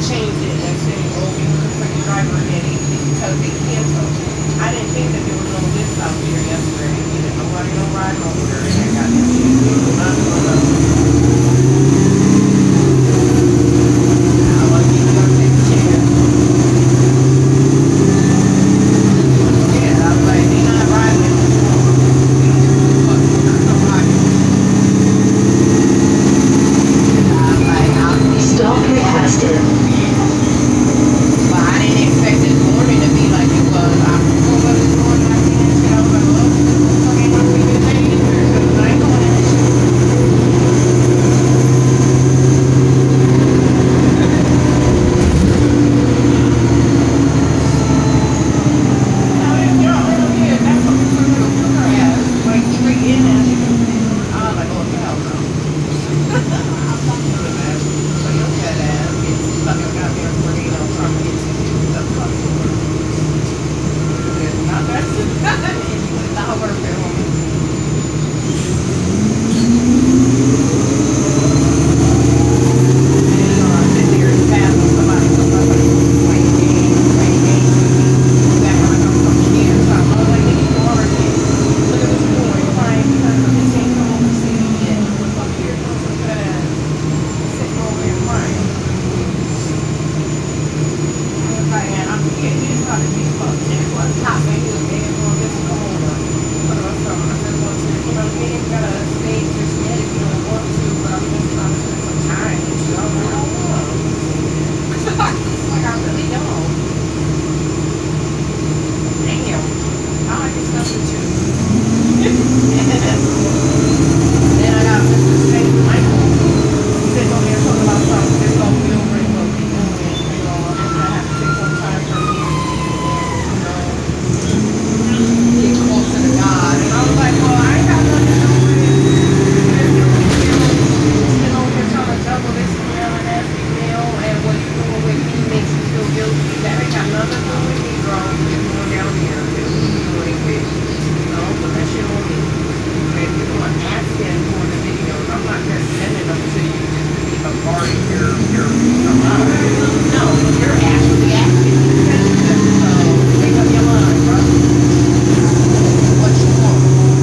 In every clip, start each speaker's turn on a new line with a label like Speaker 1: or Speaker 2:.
Speaker 1: changed it and said, oh, we look for your driver again because they canceled. I didn't think that there was no list out there yesterday. You know, nobody no ride over there and I got that shit. Nothing going on. I want to keep going to take a chance. Yeah, I was like, they not riding anymore.
Speaker 2: Stop requested.
Speaker 1: But I didn't expect this morning to be like it was. I woke up this morning, I seen this shit, I was like, oh, fucking don't be this late either, because I ain't going in this shit. That fucking little cooker ass, like straight in that shit. I was like, oh, hell no. I'm not doing that. So your fat ass gets fucking goddamn tornado trying to get you the fuck over. It's not that it's not worth it, homie. And you know, I sit there and pass on somebody, playing games. That kind of comes from here. So I'm like, nigga, you are again. Look at this boy crying because of his ain't come over to see me yet. What the fuck here comes with that ass? Sitting over here crying. Like, and I'm getting these how to be fucked. And it was hot, man. He was getting on this and the holder. But I said, well, you know, you ain't gotta stay just yet if you don't want to, but I'm just trying to spend some time with you. I was like, I don't want to. Like, I really don't. Damn. I like this stuff with you. Then I got Mr. St. Michael sitting over here talking about something. This whole feel great, what we doing, you know, and I have to take some time for me and, you know, get closer to God. And I was like, well, I ain't got nothing to do with it. Sitting over here trying to juggle this email and that email, and what you doing with me makes you feel guilty. That ain't got nothing to do with me, bro. You're going down here. It's what you're doing with me. You know, put that shit on me. And you're going asking for the videos. I'm not just sending them to you just to be bombarding your no, you're actually asking me to send them. So make up your mind, bro. What you want.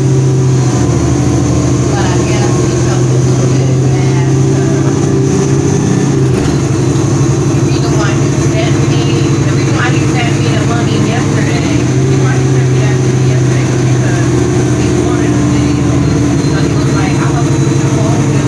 Speaker 1: But I guess he felt a little bit bad. The reason why he sent me the money yesterday, the reason why he sent me that money yesterday was because he wanted a video. So he was like, I love you to call you,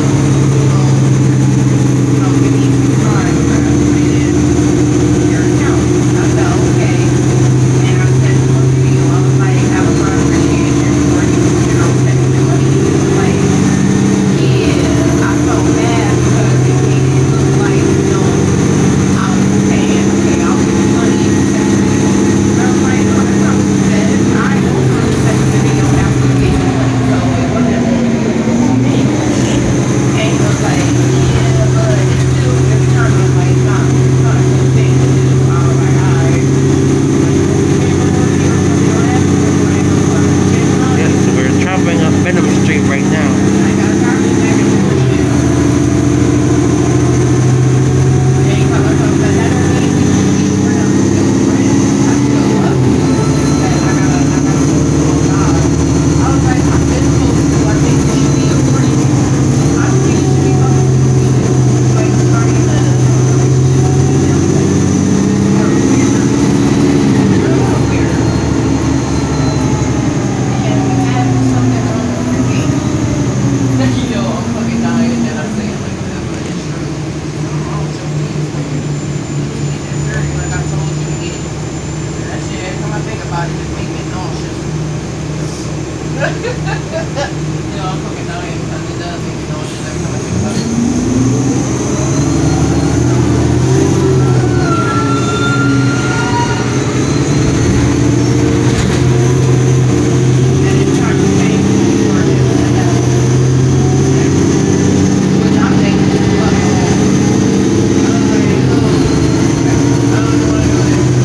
Speaker 1: give me some time to put it in your account. I said, okay. And I sent him a video. I was like, I was my appreciation for you, sending me money. He was like, yeah, I felt bad because it made it look like, I was saying, okay, I'll give you money and send you the video. I was like, no, that's not what you said. I told you to send you the video after you gave me money, so it wasn't me. And he was like, yeah, but it's still every time I was like, nah, it's not a good thing to do. I was like, alright.
Speaker 3: Yes, so we're traveling up Benham Street right now.
Speaker 1: I got a car back and forth. Yeah, you come up and said, that don't mean we're not still friends. I still love you. But I gotta go to God. I was like, I've been supposed to. I think you should be a friend. I think you should be fucking with me. Like, starting the weird. And we had something wrong with your game. You know, I'm fucking dying and I say it like that, but it's true. Something wrong with your knees, nigga. You need that surgery like I told you to get. That shit, every time I think about it, just make me nauseous. You know, I'm fucking dying because it does make me nauseous every time I think about it. And it's trying to change for him to have, which I'm thinking is fucking wrong. I was like, I don't know what to do with it.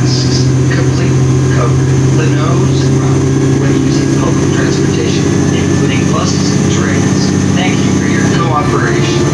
Speaker 4: masks, complete cover the nose and mouth when using public transportation, including buses and trains. Thank you for your cooperation.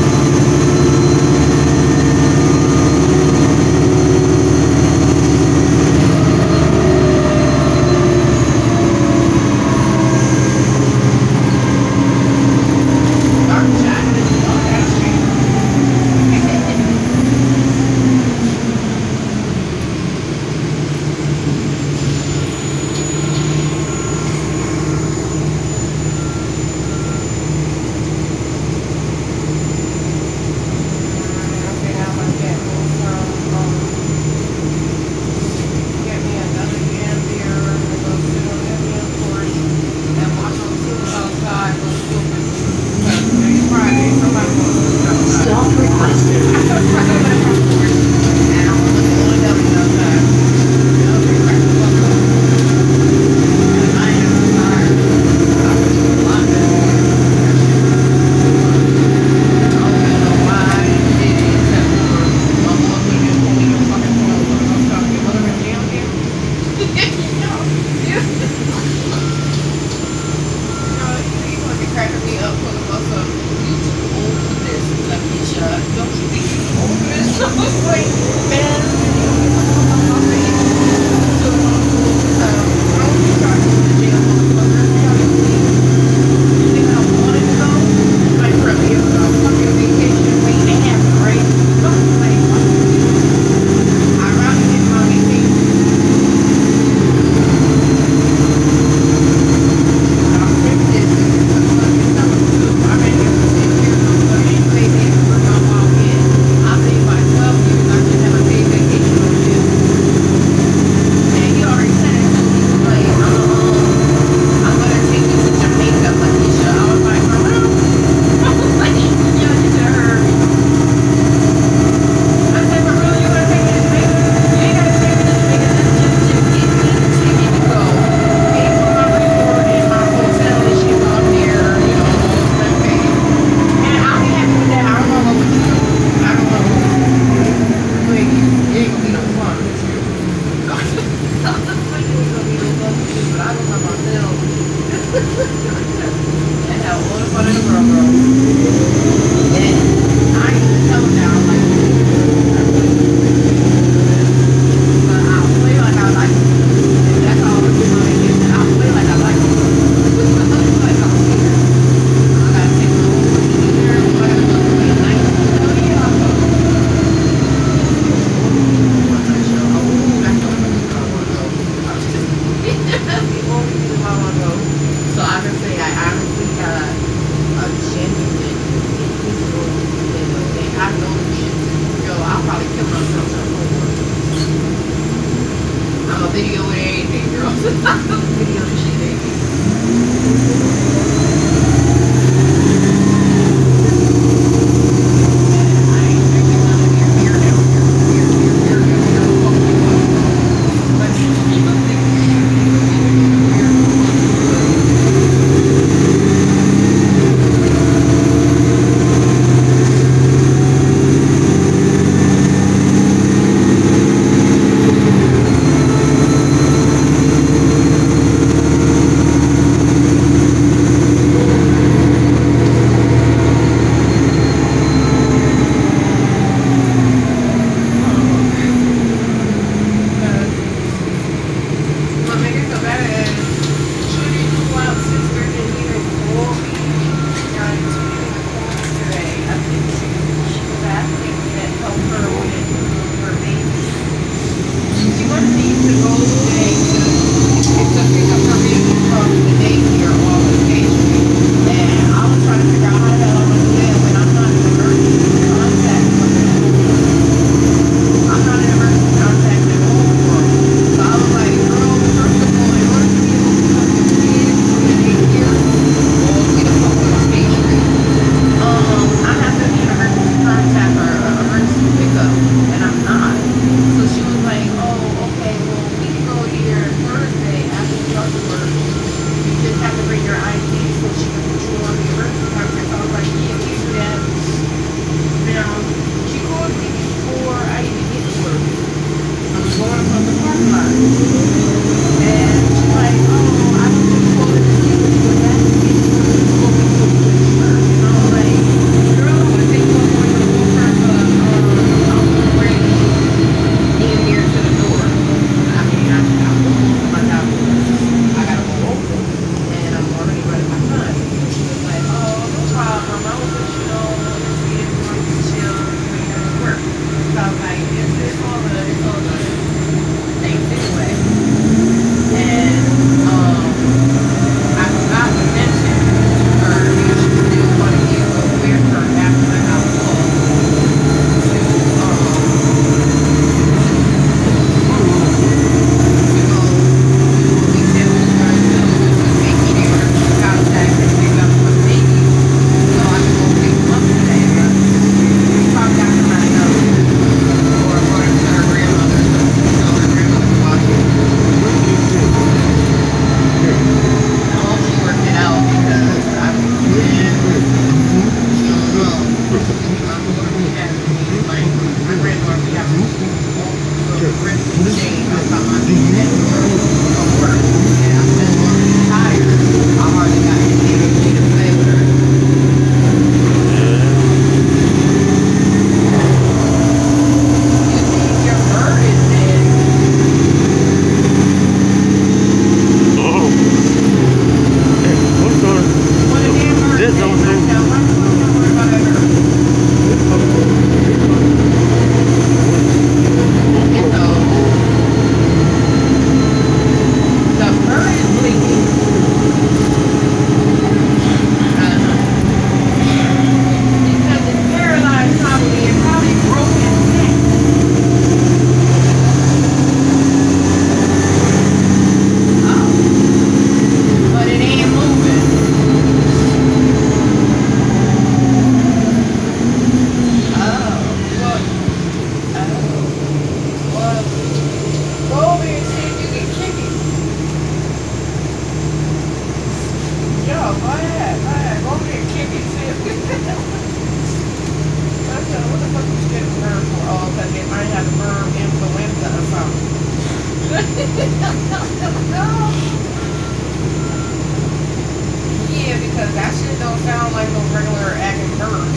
Speaker 1: Yeah, because that shit don't sound like no regular acting bird.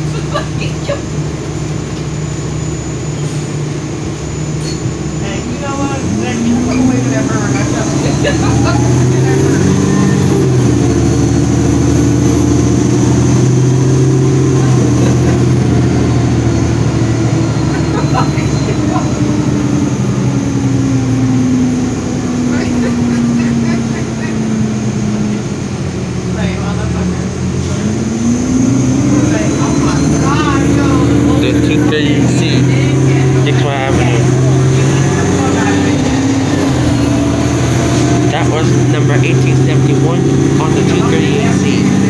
Speaker 1: And you know what? Like, you put away with that bird. I tell
Speaker 3: The 230C, Dixwell Avenue. That was number 1871 on the 230C.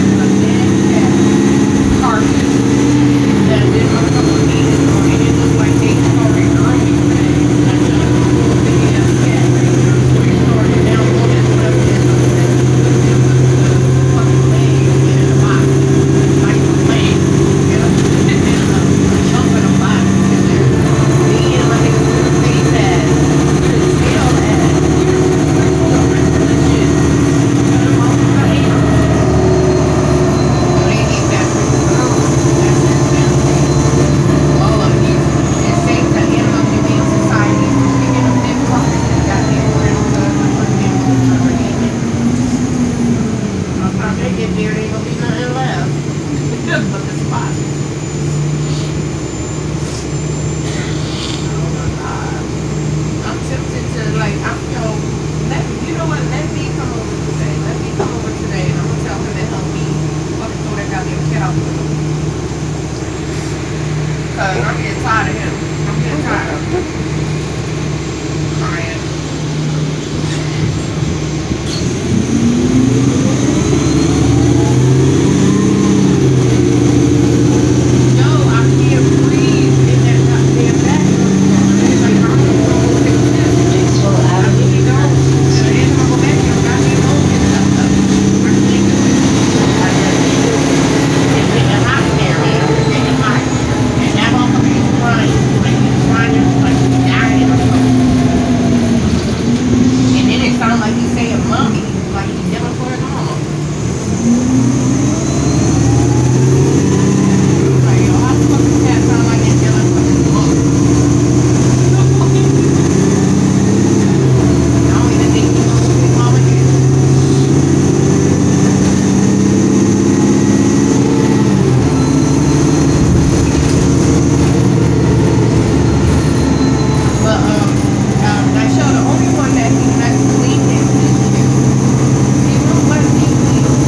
Speaker 3: I'm getting tired of him. I'm getting tired of him. Crying. No, I can't breathe in that goddamn bathroom. It's like, I'm gonna go take this.
Speaker 2: Dixwell Avenue.
Speaker 1: And then I'm gonna go back here. Goddamn old and stuff. I can't do it. It's getting hot in there, man. It's getting hot. And that motherfucker is crying. Like he's trying to like dying or something. And then it sounds like he's saying mommy. Like he's yelling for his mama. Like, yo, how the fuck does that sound like he's yelling for his mama? I don't even think he knows who his mama is. But I show the only one that he has cleaned him is you. He won't let me clean him.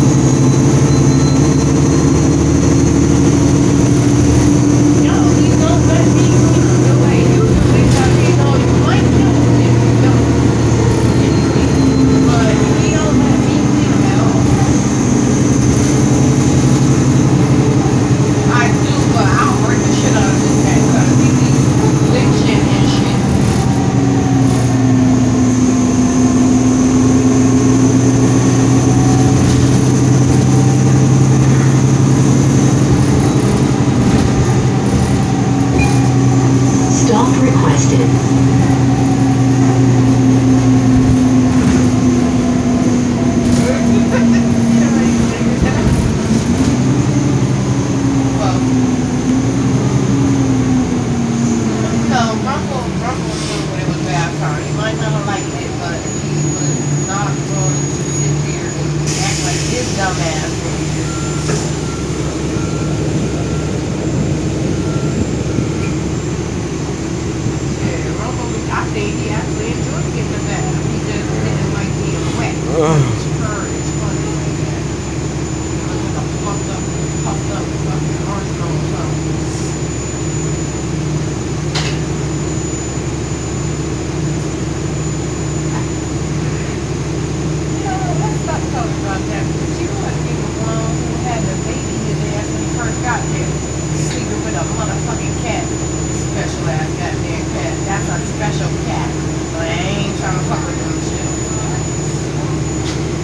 Speaker 1: No, he don't let me clean him the way you do it. I mean, no, you might do it if you don't. But he don't let me clean him at all. I do, but I'll break the shit out of this guy because he needs glitching and shit.
Speaker 2: Stop requested.
Speaker 1: Well, no, Rumble knew when it was bath time. He might not have liked it, but he was not going to sit here and act like his dumb ass. Yeah, Rumble, I think he actually enjoyed getting the bath. He just didn't like being wet. His fur is funny like that. He was like a puffed up fucking arsenal or something. Let's stop talking about that because you wasn't even one who had the baby his ass when he first got there. Sleeping with a motherfucking cat. Special ass goddamn cat. That's a special cat. But I ain't trying to fuck with them shit.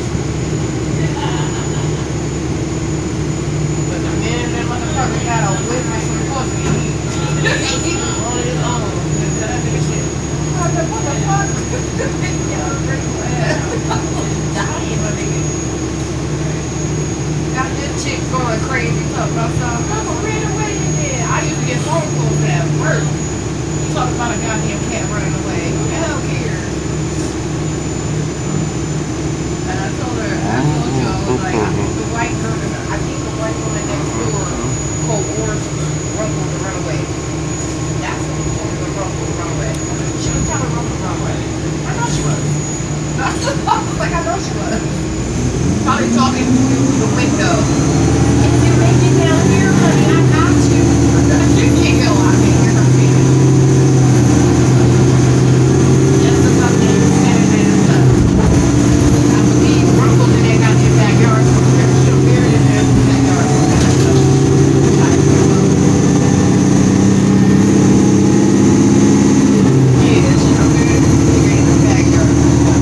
Speaker 1: was like, I know she was. Probably talking through the window. If you make it down here, honey, I got you. She can't go out here. Just a fucking Saturday and stuff. I believe Runkles in that goddamn backyard. She'll bear it in their backyard. Yeah, she'll bear it in the backyard.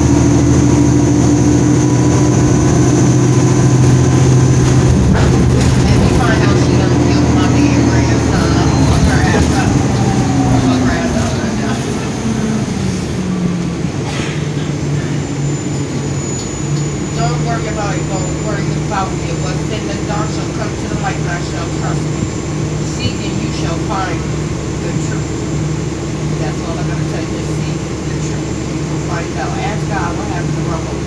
Speaker 1: And we find out she done killed my damn grandson. I'm gonna fuck her ass up. I'll fuck her ass up right now. Don't worry about it. Don't worry about it. What's in the dark shall come to the light, and I shall trust me. Seek and you shall find the truth. That's all I gotta tell you. Just seek the truth. You will find out. Ask God what happened to Rumble.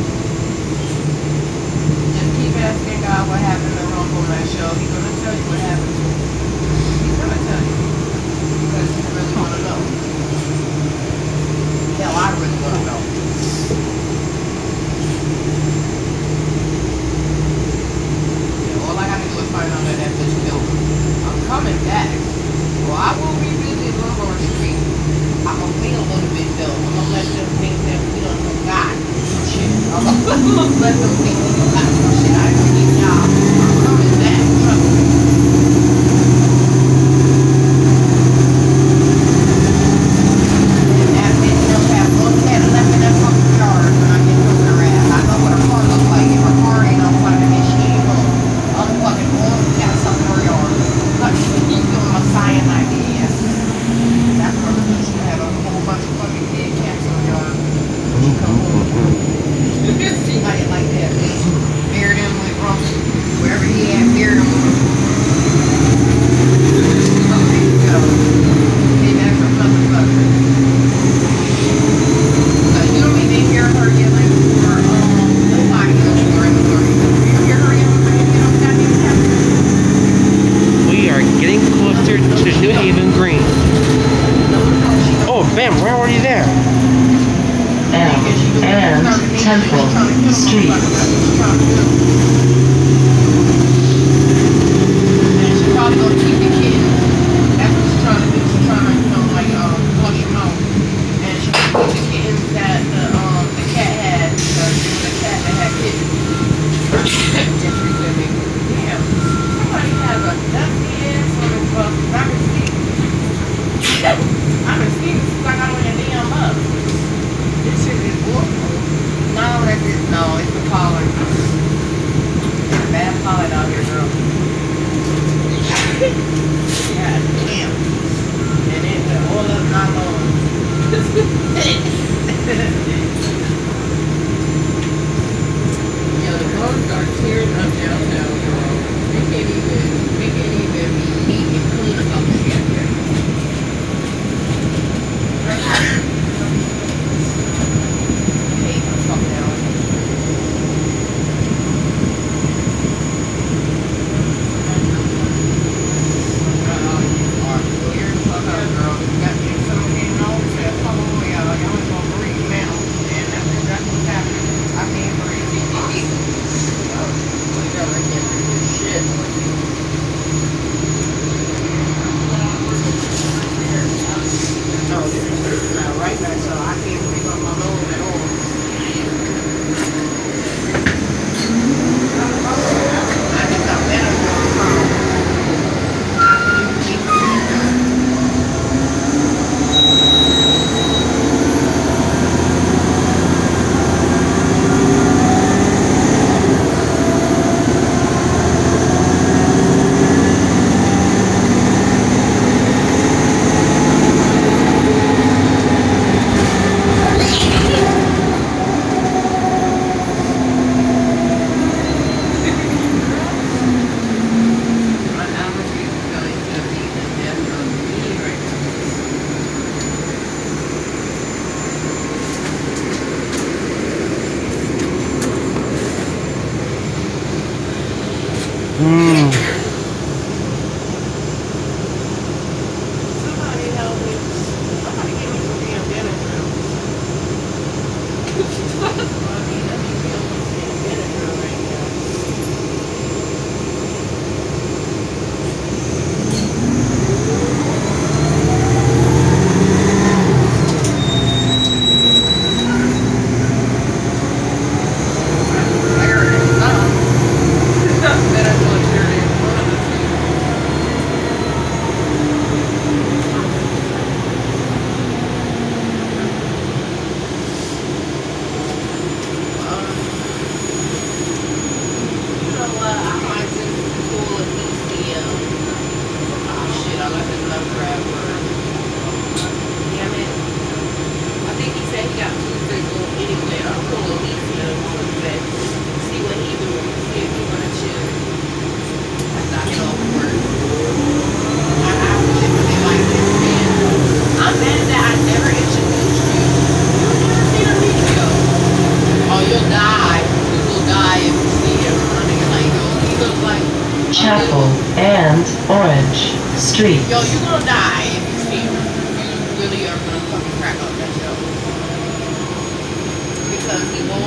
Speaker 1: Just keep asking God what happened to Rumble on that show. He's gonna tell you what happened to him. He's gonna tell you. Because you really wanna know. Hell, I really wanna know. Yeah, all I gotta do is find out that bitch killed him. I'm coming back. Well, I will revisit Lombard Street. I'm gonna wait a little bit though. I'm gonna let them think that we done forgot some shit. I'm gonna let them think we forgot some shit. I ain't forget y'all. I'm coming back. Trust me. And that bitch don't have one cat left in that fucking yard when I get through her ass. I know what her car looks like. If her car ain't on fucking and she ain't home, I'm fucking on the cat stuff in her yard. Like, she's doing my cyanide ass. That's what I'm doing. She had a whole bunch of fucking dead cats in her yard. She come home. See how you like that, bitch. Bury them with Rumpel. Wherever he at, bury them with him. Oh, there you go. Came back from motherfucker. So you don't even hear her yelling for, nobody else in the story. You hear her yelling for him, you know, goddamn cat.
Speaker 5: We are getting closer to New Haven Green. Oh, bam, we're already there.
Speaker 2: And Temple Street.
Speaker 1: And she's probably gonna keep the kids. That's what she's trying to do. She's trying to, flush them out. And she's gonna keep the kittens that the cat had, because it was a cat that had kittens. Just recently. Damn. Somebody has a dusty ass on his bus. I've been seeing since I got on your damn bus. This shit is awful. No, it's the pollen. It's bad pollen out here, girl. God damn. And it's all of my lungs. Yo, the roads are tearing up downtown, girl. We can't even be neat and clean about the shit here. Hey, fuck down. You're fuck up, girl. You got me some getting old, so fuck away, y'all. Y'all ain't gonna breathe now. And
Speaker 2: Apple, and Orange Streets.
Speaker 3: Yo, you're gonna die if you see him. You really are gonna fucking crack up that show. Because he won't